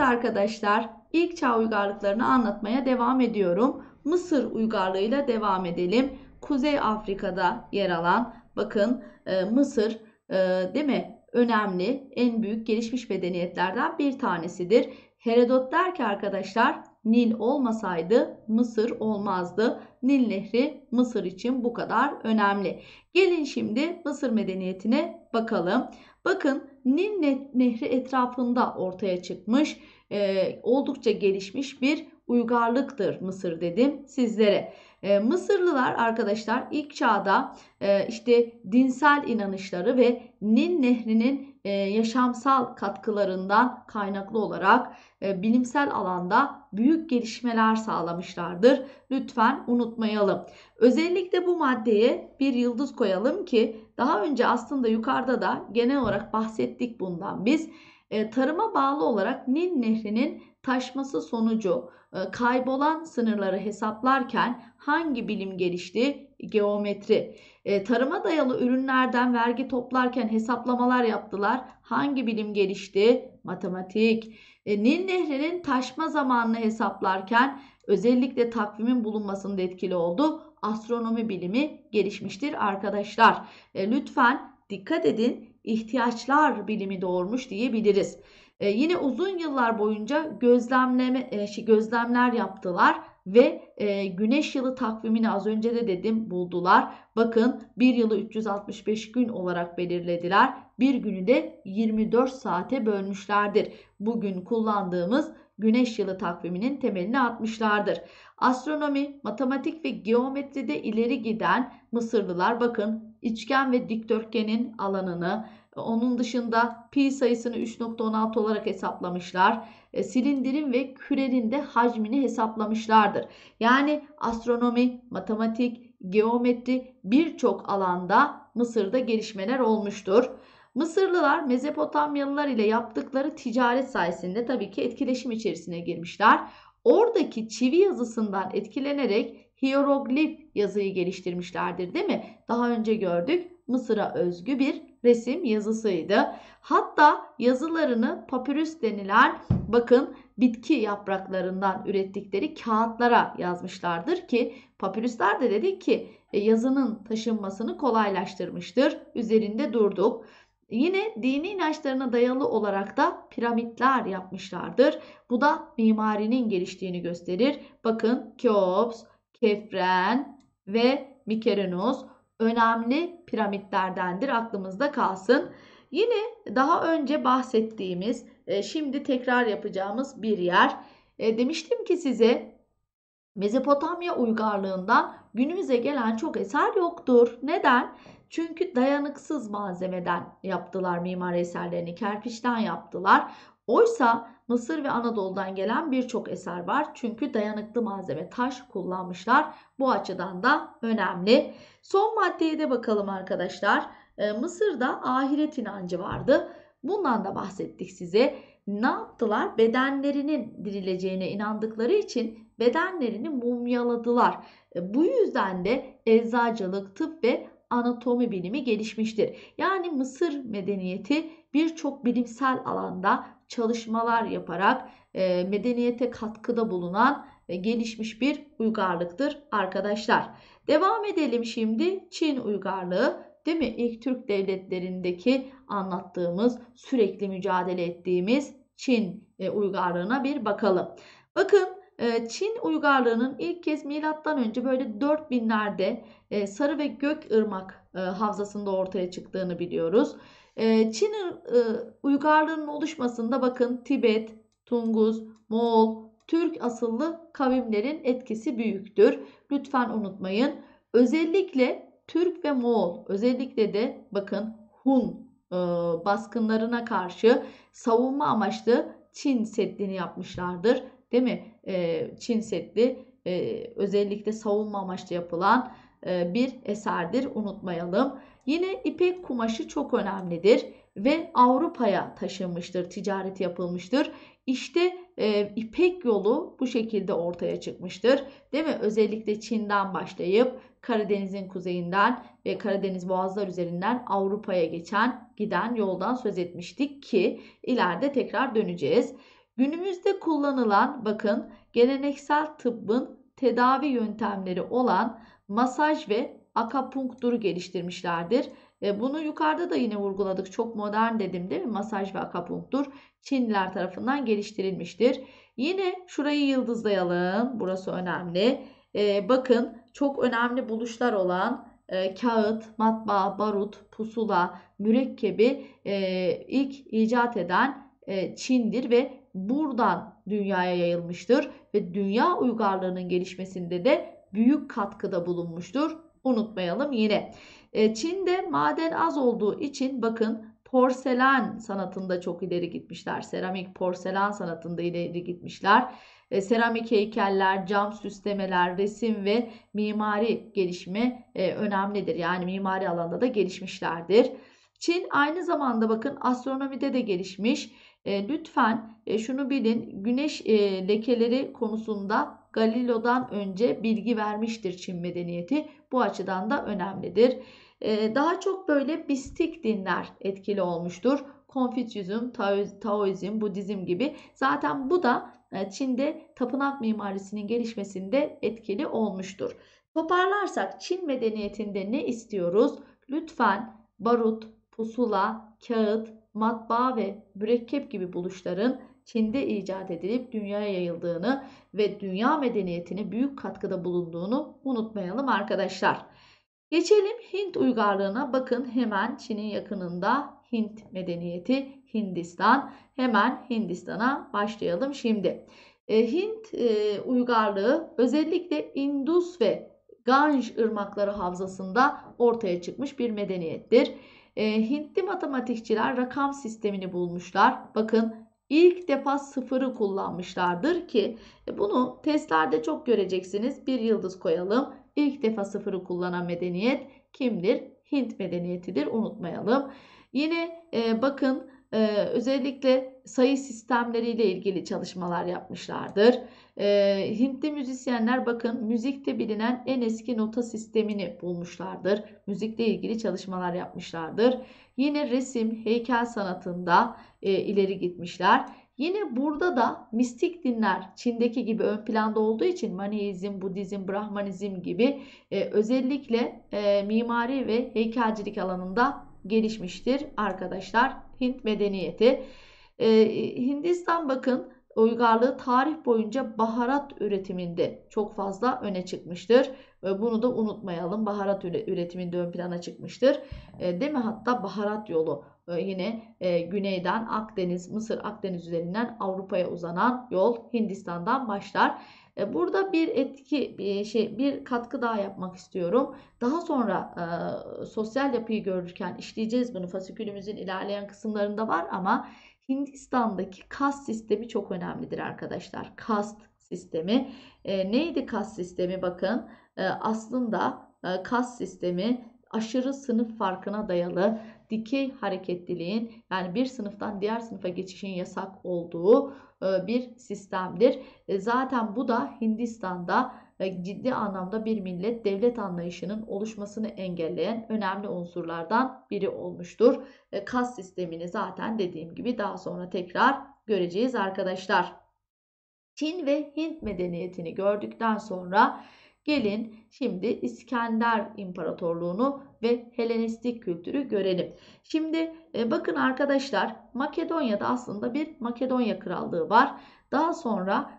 arkadaşlar, ilk çağ uygarlıklarını anlatmaya devam ediyorum. Mısır uygarlığıyla devam edelim. Kuzey Afrika'da yer alan, bakın Mısır, değil mi? Önemli, en büyük gelişmiş medeniyetlerden bir tanesidir. Herodot der ki arkadaşlar, Nil olmasaydı Mısır olmazdı. Nil Nehri Mısır için bu kadar önemli. Gelin şimdi Mısır medeniyetine bakalım. Bakın Nil Nehri etrafında ortaya çıkmış, oldukça gelişmiş bir uygarlıktır Mısır dedim sizlere. Mısırlılar arkadaşlar ilk çağda işte dinsel inanışları ve Nil Nehri'nin yaşamsal katkılarından kaynaklı olarak bilimsel alanda büyük gelişmeler sağlamışlardır. Lütfen unutmayalım. Özellikle bu maddeye bir yıldız koyalım ki daha önce aslında yukarıda da genel olarak bahsettik bundan biz. Tarıma bağlı olarak Nil Nehri'nin taşması sonucu kaybolan sınırları hesaplarken hangi bilim gelişti? Geometri. Tarıma dayalı ürünlerden vergi toplarken hesaplamalar yaptılar. Hangi bilim gelişti? Matematik. Nil Nehri'nin taşma zamanını hesaplarken özellikle takvimin bulunmasında etkili oldu. Astronomi bilimi gelişmiştir arkadaşlar. Lütfen dikkat edin, ihtiyaçlar bilimi doğurmuş diyebiliriz. Yine uzun yıllar boyunca gözlemler yaptılar ve güneş yılı takvimini az önce de dedim buldular. Bakın bir yılı 365 gün olarak belirlediler. Bir günü de 24 saate bölmüşlerdir. Bugün kullandığımız güneş yılı takviminin temelini atmışlardır. Astronomi, matematik ve geometride ileri giden Mısırlılar bakın üçgen ve dikdörtgenin alanını, onun dışında pi sayısını 3,16 olarak hesaplamışlar. Silindirin ve kürenin de hacmini hesaplamışlardır. Yani astronomi, matematik, geometri birçok alanda Mısır'da gelişmeler olmuştur. Mısırlılar Mezopotamyalılar ile yaptıkları ticaret sayesinde tabii ki etkileşim içerisine girmişler. Oradaki çivi yazısından etkilenerek hieroglif yazıyı geliştirmişlerdir, değil mi? Daha önce gördük. Mısır'a özgü bir resim yazısıydı. Hatta yazılarını papyrus denilen bakın bitki yapraklarından ürettikleri kağıtlara yazmışlardır ki papyruslar da dedik ki yazının taşınmasını kolaylaştırmıştır. Üzerinde durduk. Yine dini inançlarına dayalı olarak da piramitler yapmışlardır. Bu da mimarinin geliştiğini gösterir. Bakın Keops, Kefren ve Mikerenos önemli piramitlerdendir. Aklımızda kalsın. Yine daha önce bahsettiğimiz, şimdi tekrar yapacağımız bir yer. Demiştim ki size Mezopotamya uygarlığından günümüze gelen çok eser yoktur. Neden? Çünkü dayanıksız malzemeden yaptılar mimari eserlerini, kerpiçten yaptılar. Oysa Mısır ve Anadolu'dan gelen birçok eser var. Çünkü dayanıklı malzeme, taş kullanmışlar. Bu açıdan da önemli. Son maddeye de bakalım arkadaşlar. Mısır'da ahiret inancı vardı. Bundan da bahsettik size. Ne yaptılar? Bedenlerinin dirileceğine inandıkları için bedenlerini mumyaladılar. Bu yüzden de eczacılık, tıp ve anatomi bilimi gelişmiştir. Yani Mısır medeniyeti birçok bilimsel alanda çalışmalar yaparak medeniyete katkıda bulunan ve gelişmiş bir uygarlıktır arkadaşlar. Devam edelim şimdi Çin uygarlığı. Değil mi? İlk Türk devletlerindeki anlattığımız, sürekli mücadele ettiğimiz Çin uygarlığına bir bakalım. Bakın Çin uygarlığının ilk kez milattan önce böyle 4000'lerde Sarı ve Gökırmak havzasında ortaya çıktığını biliyoruz. Çin uygarlığının oluşmasında bakın Tibet, Tunguz, Moğol, Türk asıllı kavimlerin etkisi büyüktür. Lütfen unutmayın. Özellikle Türk ve Moğol, özellikle de bakın Hun baskınlarına karşı savunma amaçlı Çin Seddi'ni yapmışlardır. Değil mi? Çin Seddi özellikle savunma amaçlı yapılan bir eserdir. Unutmayalım. Yine ipek kumaşı çok önemlidir ve Avrupa'ya taşınmıştır, ticaret yapılmıştır. İşte İpek yolu bu şekilde ortaya çıkmıştır. Değil mi? Özellikle Çin'den başlayıp Karadeniz'in kuzeyinden ve Karadeniz boğazlar üzerinden Avrupa'ya giden yoldan söz etmiştik ki ileride tekrar döneceğiz. Günümüzde kullanılan bakın geleneksel tıbbın tedavi yöntemleri olan masaj ve akupunkturu geliştirmişlerdir. Bunu yukarıda da yine vurguladık. Çok modern dedim değil mi? Masaj ve akupunktur Çinliler tarafından geliştirilmiştir. Yine şurayı yıldızlayalım. Burası önemli. Bakın çok önemli buluşlar olan kağıt, matbaa, barut, pusula, mürekkebi ilk icat eden Çin'dir ve buradan dünyaya yayılmıştır ve dünya uygarlığının gelişmesinde de büyük katkıda bulunmuştur. Unutmayalım yine. Çin'de maden az olduğu için bakın porselen sanatında çok ileri gitmişler. Seramik porselen sanatında ileri gitmişler. Seramik heykeller, cam süslemeler, resim ve mimari gelişimi önemlidir. Yani mimari alanda da gelişmişlerdir. Çin aynı zamanda bakın astronomide de gelişmiş. Lütfen şunu bilin, güneş lekeleri konusunda Galileo'dan önce bilgi vermiştir Çin medeniyeti. Bu açıdan da önemlidir. Daha çok böyle mistik dinler etkili olmuştur. Konfüçyüzm, Taoizm, Budizm gibi. Zaten bu da Çin'de tapınak mimarisinin gelişmesinde etkili olmuştur. Toparlarsak Çin medeniyetinde ne istiyoruz? Lütfen barut, pusula, kağıt, matbaa ve mürekkep gibi buluşların Çin'de icat edilip dünyaya yayıldığını ve dünya medeniyetine büyük katkıda bulunduğunu unutmayalım arkadaşlar. Geçelim Hint uygarlığına. Bakın hemen Çin'in yakınında Hint medeniyeti, Hindistan. Hemen Hindistan'a başlayalım şimdi. Hint uygarlığı özellikle Indus ve Ganj ırmakları havzasında ortaya çıkmış bir medeniyettir. Hintli matematikçiler rakam sistemini bulmuşlar. Bakın ilk defa sıfırı kullanmışlardır ki bunu testlerde çok göreceksiniz. Bir yıldız koyalım. İlk defa sıfırı kullanan medeniyet kimdir? Hint medeniyetidir. Unutmayalım. Yine bakın özellikle sayı sistemleriyle ilgili çalışmalar yapmışlardır. Hintli müzisyenler bakın müzikte bilinen en eski nota sistemini bulmuşlardır. Müzikle ilgili çalışmalar yapmışlardır. Yine resim, heykel sanatında ileri gitmişler. Yine burada da mistik dinler Çin'deki gibi ön planda olduğu için Maniizm, Budizm, Brahmanizm gibi özellikle mimari ve heykelcilik alanında gelişmiştir arkadaşlar Hint medeniyeti. Hindistan bakın uygarlığı tarih boyunca baharat üretiminde çok fazla öne çıkmıştır. Bunu da unutmayalım. Baharat üretiminde ön plana çıkmıştır. Değil mi? Hatta baharat yolu yine güneyden Akdeniz, Mısır Akdeniz üzerinden Avrupa'ya uzanan yol Hindistan'dan başlar. Burada bir katkı daha yapmak istiyorum. Daha sonra sosyal yapıyı görürken işleyeceğiz bunu. Fasikülümüzün ilerleyen kısımlarında var ama Hindistan'daki kast sistemi çok önemlidir arkadaşlar. Kast sistemi. Neydi kast sistemi? Bakın aslında kast sistemi aşırı sınıf farkına dayalı dikey hareketliliğin yani bir sınıftan diğer sınıfa geçişin yasak olduğu bir sistemdir. Zaten bu da Hindistan'da ciddi anlamda bir millet devlet anlayışının oluşmasını engelleyen önemli unsurlardan biri olmuştur. Kast sistemini zaten dediğim gibi daha sonra tekrar göreceğiz arkadaşlar. Çin ve Hint medeniyetini gördükten sonra gelin şimdi İskender İmparatorluğunu ve Helenistik kültürü görelim. Şimdi bakın arkadaşlar Makedonya'da aslında bir Makedonya Krallığı var. Daha sonra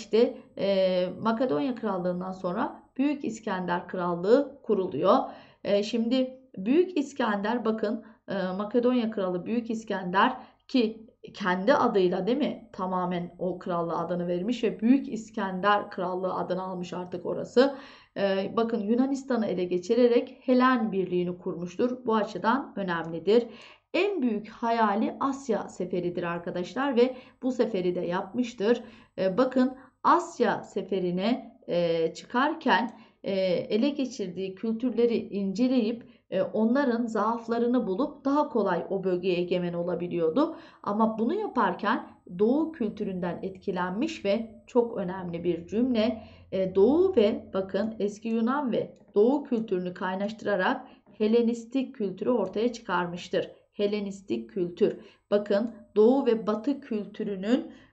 Makedonya Krallığı'ndan sonra Büyük İskender Krallığı kuruluyor. Şimdi Büyük İskender bakın Makedonya Kralı Büyük İskender ki kendi adıyla değil mi? Tamamen o krallığa adını vermiş ve Büyük İskender Krallığı adını almış artık orası. Bakın Yunanistan'ı ele geçirerek Helen Birliği'ni kurmuştur. Bu açıdan önemlidir. En büyük hayali Asya seferidir arkadaşlar ve bu seferi de yapmıştır. Bakın Asya seferine çıkarken ele geçirdiği kültürleri inceleyip onların zaaflarını bulup daha kolay o bölgeye egemen olabiliyordu. Ama bunu yaparken Doğu kültüründen etkilenmiş ve çok önemli bir cümle. Doğu ve bakın eski Yunan ve Doğu kültürünü kaynaştırarak Helenistik kültürü ortaya çıkarmıştır. Helenistik kültür. Bakın Doğu ve Batı kültürünün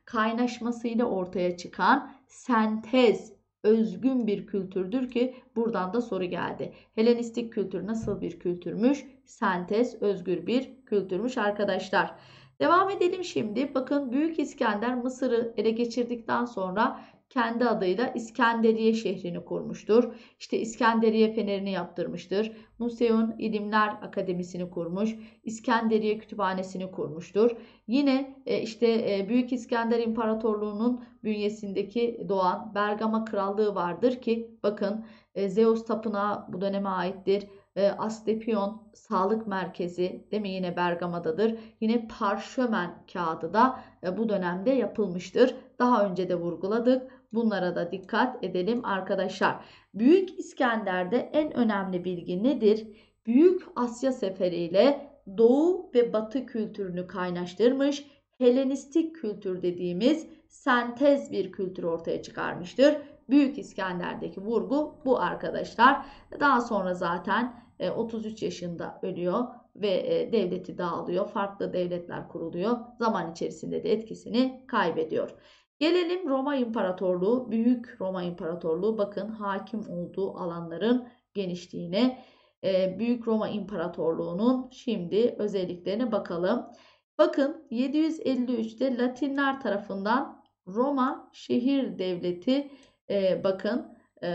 kaynaşmasıyla ortaya çıkan sentez, özgün bir kültürdür ki buradan da soru geldi. Helenistik kültür nasıl bir kültürmüş? Sentez, özgür bir kültürmüş arkadaşlar. Devam edelim şimdi. Bakın Büyük İskender Mısır'ı ele geçirdikten sonra kendi adıyla İskenderiye şehrini kurmuştur. İşte İskenderiye Feneri'ni yaptırmıştır. Museon İlimler Akademisi'ni kurmuş. İskenderiye Kütüphanesi'ni kurmuştur. Yine Büyük İskender İmparatorluğu'nun bünyesindeki doğan Bergama Krallığı vardır ki bakın Zeus Tapınağı bu döneme aittir. Asklepion Sağlık Merkezi değil mi? Yine Bergama'dadır. Yine parşömen kağıdı da bu dönemde yapılmıştır. Daha önce de vurguladık. Bunlara da dikkat edelim arkadaşlar. Büyük İskender'de en önemli bilgi nedir? Büyük Asya seferiyle Doğu ve Batı kültürünü kaynaştırmış, Helenistik kültür dediğimiz sentez bir kültür ortaya çıkarmıştır. Büyük İskender'deki vurgu bu arkadaşlar. Daha sonra zaten 33 yaşında ölüyor ve devleti dağılıyor. Farklı devletler kuruluyor. Zaman içerisinde de etkisini kaybediyor. Gelelim Roma İmparatorluğu, Büyük Roma İmparatorluğu. Bakın hakim olduğu alanların genişliğine. Büyük Roma İmparatorluğu'nun şimdi özelliklerine bakalım. Bakın 753'te Latinler tarafından Roma şehir devleti bakın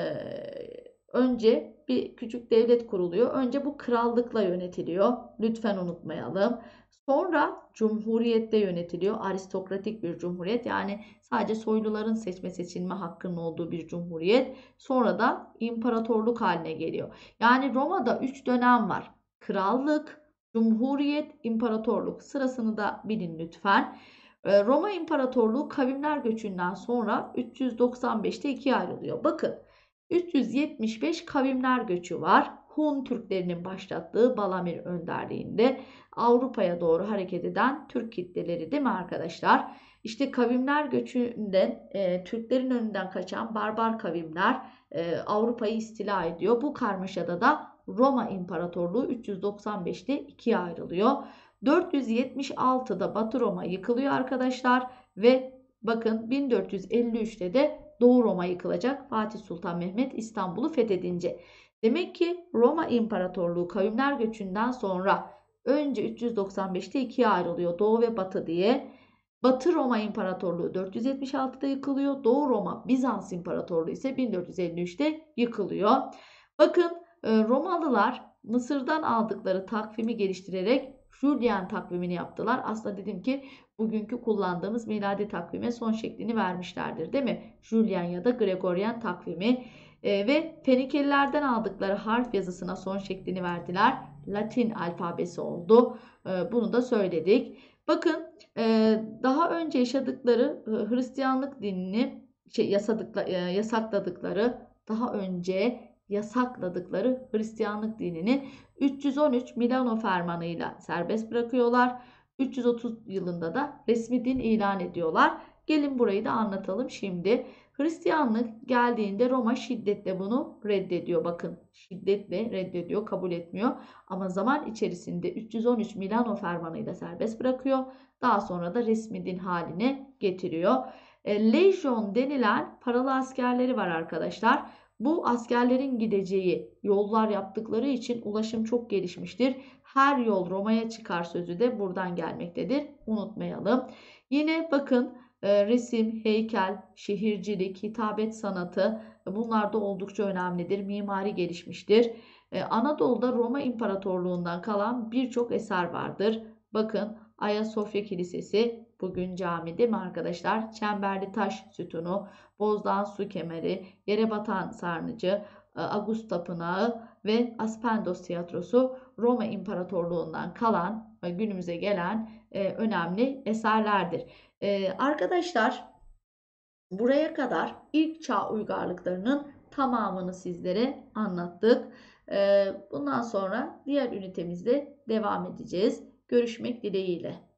önce bir küçük devlet kuruluyor. Önce bu krallıkla yönetiliyor. Lütfen unutmayalım. Sonra cumhuriyette yönetiliyor. Aristokratik bir cumhuriyet. Yani sadece soyluların seçme seçilme hakkının olduğu bir cumhuriyet. Sonra da imparatorluk haline geliyor. Yani Roma'da 3 dönem var. Krallık, cumhuriyet, imparatorluk. Sırasını da bilin lütfen. Roma İmparatorluğu kavimler göçünden sonra 395'te ikiye ayrılıyor. Bakın 375 kavimler göçü var. Hun Türklerinin başlattığı Balamir önderliğinde Avrupa'ya doğru hareket eden Türk kitleleri değil mi arkadaşlar? İşte kavimler göçünden Türklerin önünden kaçan barbar kavimler Avrupa'yı istila ediyor. Bu karmaşada da Roma İmparatorluğu 395'te ikiye ayrılıyor. 476'da Batı Roma yıkılıyor arkadaşlar ve bakın 1453'te de Doğu Roma yıkılacak Fatih Sultan Mehmet İstanbul'u fethedince. Demek ki Roma İmparatorluğu kavimler göçünden sonra önce 395'te ikiye ayrılıyor Doğu ve Batı diye. Batı Roma İmparatorluğu 476'da yıkılıyor. Doğu Roma Bizans İmparatorluğu ise 1453'te yıkılıyor. Bakın Romalılar Mısır'dan aldıkları takvimi geliştirerek Julian takvimini yaptılar. Aslında dedim ki bugünkü kullandığımız miladi takvime son şeklini vermişlerdir değil mi? Julian ya da Gregorian takvimi. Ve Fenikelilerden aldıkları harf yazısına son şeklini verdiler. Latin alfabesi oldu. Bunu da söyledik. Bakın daha önce yaşadıkları Hristiyanlık dinini yasakladıkları Hristiyanlık dinini 313 Milano Fermanı'yla serbest bırakıyorlar. 330 yılında da resmi din ilan ediyorlar. Gelin burayı da anlatalım şimdi. Hristiyanlık geldiğinde Roma şiddetle bunu reddediyor. Bakın şiddetle reddediyor, kabul etmiyor. Ama zaman içerisinde 313 Milano Fermanı'yla serbest bırakıyor. Daha sonra da resmi din haline getiriyor. Lejyon denilen paralı askerleri var arkadaşlar. Bu askerlerin gideceği yollar yaptıkları için ulaşım çok gelişmiştir. Her yol Roma'ya çıkar sözü de buradan gelmektedir. Unutmayalım. Yine bakın resim, heykel, şehircilik, hitabet sanatı bunlar da oldukça önemlidir. Mimari gelişmiştir. Anadolu'da Roma İmparatorluğundan kalan birçok eser vardır. Bakın Ayasofya Kilisesi bugün cami değil mi arkadaşlar? Çemberli taş sütunu, Bozdağ su kemeri, Yere batan sarnıcı, Agus Tapınağı ve Aspendos Tiyatrosu Roma İmparatorluğundan kalan günümüze gelen önemli eserlerdir. Arkadaşlar buraya kadar ilk çağ uygarlıklarının tamamını sizlere anlattık. Bundan sonra diğer ünitemizde devam edeceğiz. Görüşmek dileğiyle.